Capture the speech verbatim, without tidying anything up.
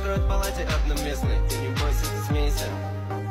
строят в палате одноместной. Ты не бойся, ты смейся.